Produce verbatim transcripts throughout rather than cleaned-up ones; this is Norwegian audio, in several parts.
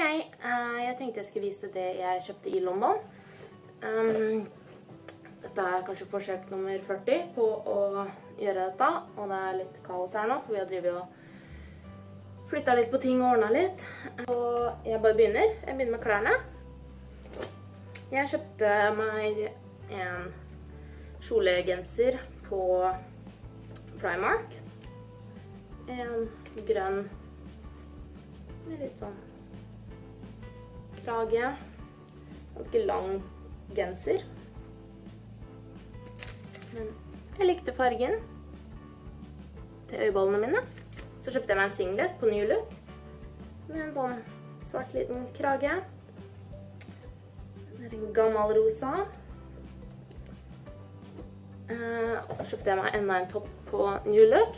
uh, jeg tenkte jeg skulle vise det jeg kjøpte i London. Um, dette er kanskje forsøk nummer førti på å gjøre dette, og det er litt kaos her nå, for vi har drivet og flyttet litt på ting og ordnet litt. Og jeg bare begynner. Jeg begynner med klærne. Jeg kjøpte meg en kjolegenser på Primark. En grønn med litt sånn krage. Ganske lang genser. Men jeg likte fargen til øyeballene mine. Så kjøpte jeg meg en singlet på New Look med en sånn svart liten krage. Den er en gammel rosa. Uh, og så kjøpte jeg meg enda en topp på New Look.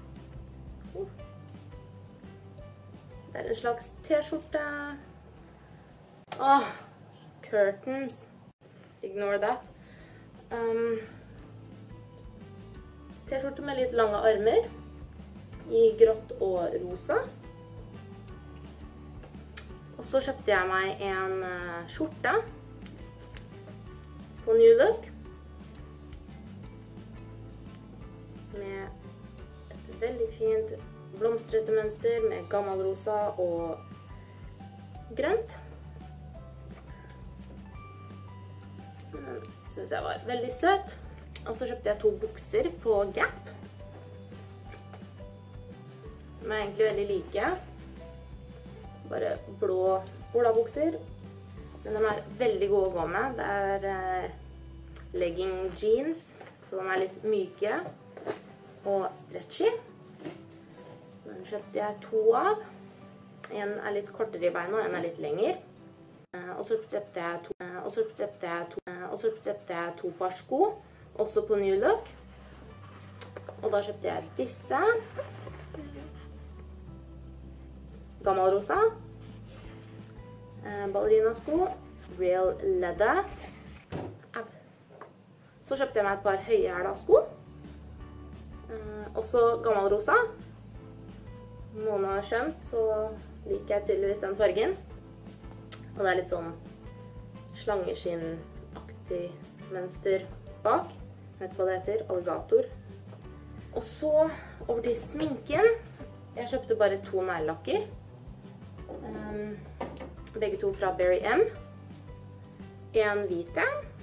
Det er en slags t-skjorte. Åh, curtains. Ignore that. Um, t-skjorte med litt lange armer i grått og rosa. Og så kjøpte jeg meg en uh, skjorte på New Look med et veldig fint blomstrete mønster med gammel rosa og grønt. Den synes jeg var veldig søt. Og så kjøpte jeg to bukser på Gap. De er egentlig veldig like. Bare blå olabukser. Men de er veldig gode å gå med. Det er eh, legging jeans, så de er litt myke og stretchy. Den kjøpte jeg to av. En er litt kortere i beina, og en er litt lenger. Og så kjøpte jeg to, og så kjøpte jeg to, og så kjøpte jeg to par sko, også på New Look. Og da kjøpte jeg disse. Gammel rosa. Ballerinasko. Real leather. Så kjøpte jeg meg et par høyhæla sko. Også gammel rosa. Noen har skjønt, så liker jeg tydeligvis den fargen. Og det er litt sånn slangeskinn-aktig mønster bak. Jeg vet hva det heter, alligator. Og så over til sminken. Jeg kjøpte bare to neglelakker. Um, begge to fra Berry M. En hvite.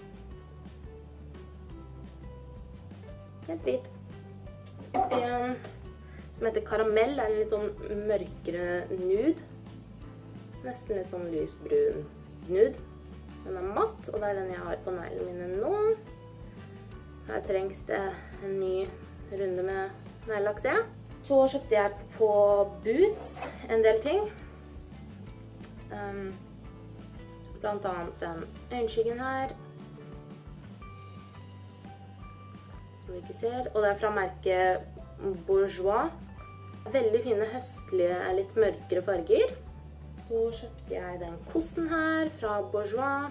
Helt hvit. Og en som heter karamell, er en litt sånn mørkere nude. Nesten litt sånn lysbrun nude. Den er matt, og det er den jeg har på neglene mine nå. Her trengs det en ny runde med neglelakk, ser jeg. Så kjøpte jeg på Boots en del ting. Um, blant annet den øyenskyggen her. Som vi ikke ser. Og det er fra merket Bourjois. Veldig fine høstlige, litt mørkere farger. Så kjøpte jeg den kosten her fra Bourjois.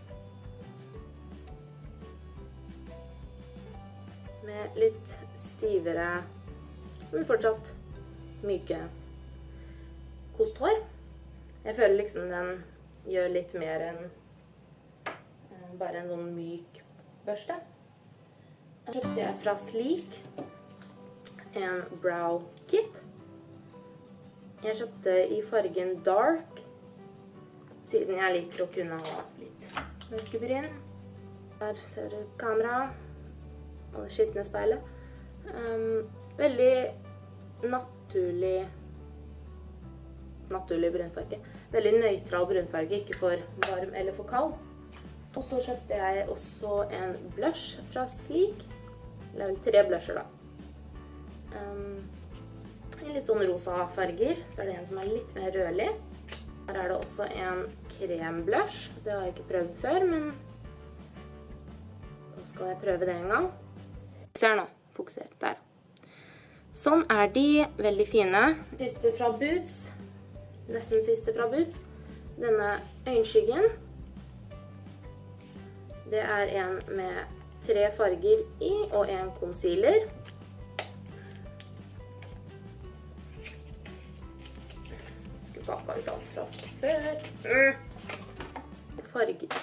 Med litt stivere, men fortsatt myke kosthår. Jeg føler liksom den gjør litt mer enn bare en sånn myk børste. Så kjøpte jeg fra Sleek en brow kit. Jeg kjøpte i fargen dark, siden jeg liker å kunne ha litt mørkebryn. Her ser du kamera og det skittende speilet. Um, veldig naturlig, naturlig brunfarge. Veldig nøytral brunfarge, ikke for varm eller for kald. Og så kjøpte jeg også en blush fra Sleek. Det er vel tre blusher da. Um, I litt sånn rosa farger, så er det en som er litt mer rødlig. Her er det også en kremblush. Det har jeg ikke prøvd før, men da skal jeg prøve det en gang. Ser nå, fokuser der. Sånn er de, veldig fine. Siste fra Boots, nesten siste fra Boots. Denne øyenskyggen. Det er en med tre farger i og en concealer. pakka ut alt fra før. Mm. Farger.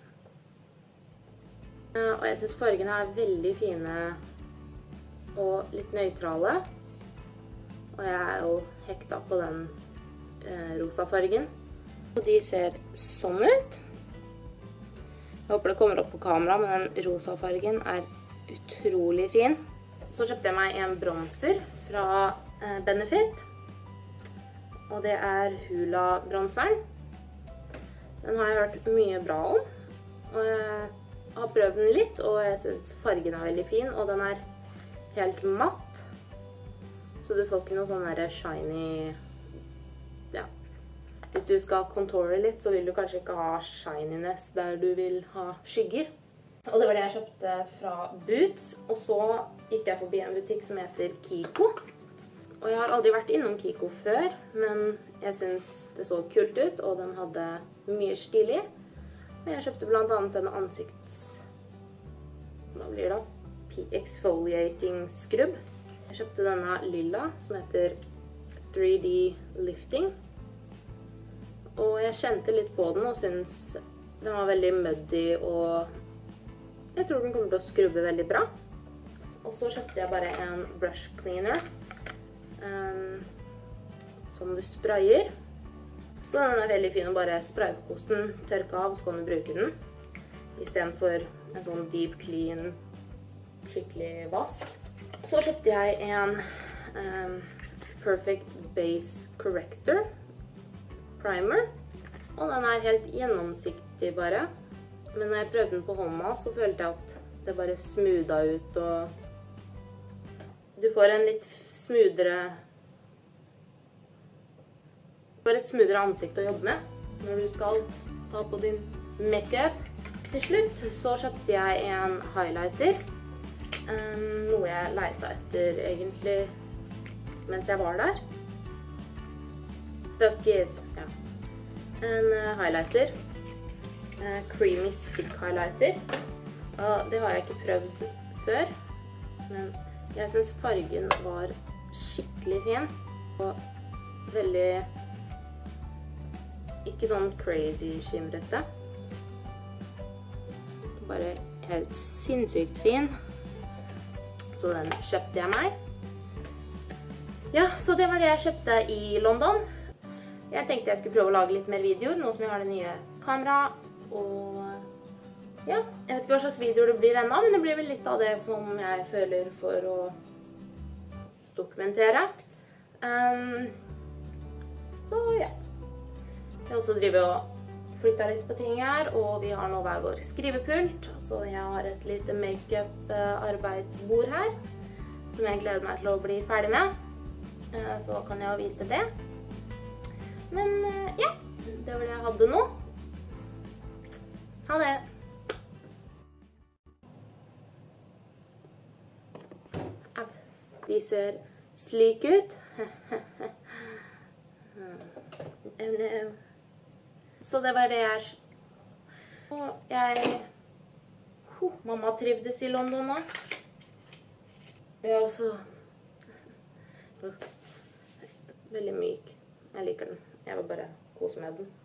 Uh, og jeg synes fargene er veldig fine og litt nøytrale. Og jeg er jo hekta på den uh, rosa fargen. Og de ser sånn ut. Jeg håper det kommer opp på kamera, men den rosa fargen er utrolig fin. Så kjøpte jeg meg en bronzer fra uh, Benefit. Og det er Hula-bronseren. Den har jeg hørt mye bra om. Og jeg har prøvd den litt, og jeg synes fargen er veldig fin. Og den er helt matt. Så du får ikke noe sånn der shiny... Ja. Hvis du skal contourer litt, så vil du kanskje ikke ha shininess der du vil ha skygger. Og det var det jeg kjøpte fra Boots. Og så gikk jeg forbi en butikk som heter Kiko. Og jeg har aldri vært innom Kiko før, men jeg synes det så kult ut, og den hadde mye stilig. Og jeg kjøpte blant annet en ansikts... Hva blir det? Exfoliating skrubb. Jeg kjøpte denne lilla, som heter tre D Lifting. Og jeg kjente litt på den, og synes den var veldig muddy, og jeg tror den kommer til å skrubbe veldig bra. Og så kjøpte jeg bare en brush cleaner. Um, som du sprayer. Så den er veldig fin å bare spraye på kosten, tørke av, så kan du bruke den. I stedet for en sånn deep clean, skikkelig vask. Så kjøpte jeg en um, Perfect Base Corrector primer. Og den er helt gjennomsiktig bare. Men når jeg prøvde den på hånda, så følte jeg at det bare smootha ut, og du får en litt smoothere Du får et smoothere ansikt å jobbe med når du skal ta på din makeup. Til slutt så kjøpte jeg en highlighter, um, noe jeg lette etter egentlig mens jeg var der. Fuck yes, ja. En uh, highlighter, uh, creamy stick highlighter. Og det har jeg ikke prøvd før, men jeg synes fargen var skikkelig fin, og veldig, ikke sånn crazy skimrete. Bare helt sinnssykt fin. Så den kjøpte jeg meg. Ja, så det var det jeg kjøpte i London. Jeg tenkte jeg skulle prøve å lage litt mer videoer, nå som jeg har det nye kamera, og ja, jeg vet ikke hva slags videoer det blir ennå, men det blir vel litt av det som jeg føler for å dokumentere. Um, så ja. Jeg har også drivet og flyttet litt på ting her, og vi har nå hver vår skrivepult, så jeg har et lite make-up-arbeidsbord her, som jeg gleder meg til å bli ferdig med. Uh, så kan jeg jo vise det. Men uh, ja, det var det jeg hadde nå. Ha det! De ser slik ut. Så det var det jeg... Og jeg... Oh, mamma trivdes i London nå. Jeg er også... Veldig myk. Jeg liker den. Jeg vil bare kose med den.